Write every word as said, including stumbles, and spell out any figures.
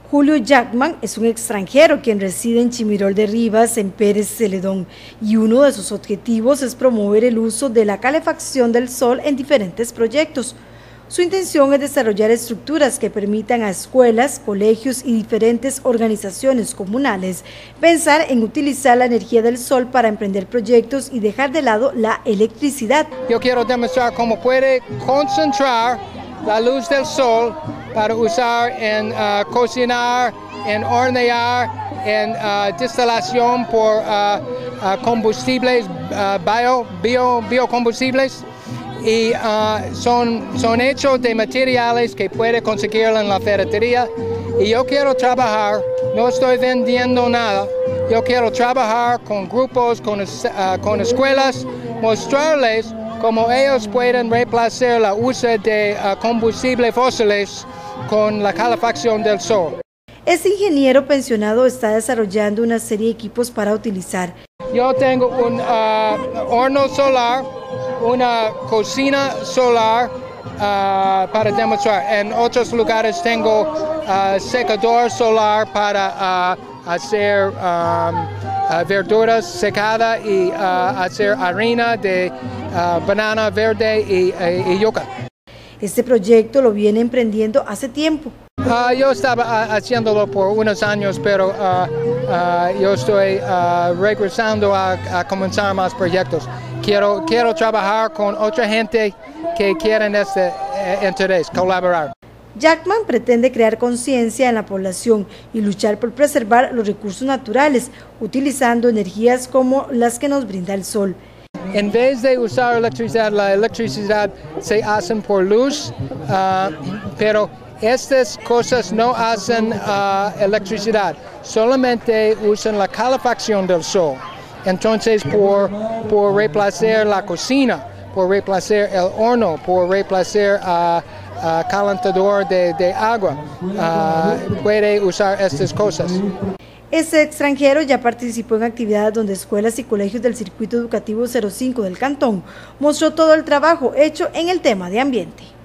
Julio Jackman es un extranjero quien reside en Chimirol de Rivas, en Pérez Celedón, y uno de sus objetivos es promover el uso de la calefacción del sol en diferentes proyectos. Su intención es desarrollar estructuras que permitan a escuelas, colegios y diferentes organizaciones comunales pensar en utilizar la energía del sol para emprender proyectos y dejar de lado la electricidad. Yo quiero demostrar cómo puede concentrar la luz del sol para usar en uh, cocinar, en hornear, en uh, destilación por uh, uh, combustibles, uh, bio, bio, biocombustibles. Y uh, son, son hechos de materiales que puede conseguir en la ferretería. Y yo quiero trabajar, no estoy vendiendo nada, yo quiero trabajar con grupos, con, uh, con escuelas, mostrarles cómo ellos pueden reemplazar el uso de uh, combustibles fósiles con la calefacción del sol. Este ingeniero pensionado está desarrollando una serie de equipos para utilizar. Yo tengo un uh, horno solar, una cocina solar uh, para demostrar. En otros lugares tengo uh, secador solar para uh, hacer um, uh, verduras secadas y uh, hacer harina de uh, banana verde y, y, y yuca. Este proyecto lo viene emprendiendo hace tiempo. Uh, yo estaba uh, haciéndolo por unos años, pero uh, uh, yo estoy uh, regresando a, a comenzar más proyectos. Quiero, quiero trabajar con otra gente que quieren este eh, interés, colaborar. Jackman pretende crear conciencia en la población y luchar por preservar los recursos naturales, utilizando energías como las que nos brinda el sol. En vez de usar electricidad, la electricidad se hace por luz, uh, pero estas cosas no hacen uh, electricidad, solamente usan la calefacción del sol. Entonces, por, por reemplazar la cocina, por reemplazar el horno, por reemplazar uh, uh, calentador de, de agua, uh, puede usar estas cosas. Este extranjero ya participó en actividades donde escuelas y colegios del Circuito Educativo cero cinco del Cantón mostró todo el trabajo hecho en el tema de ambiente.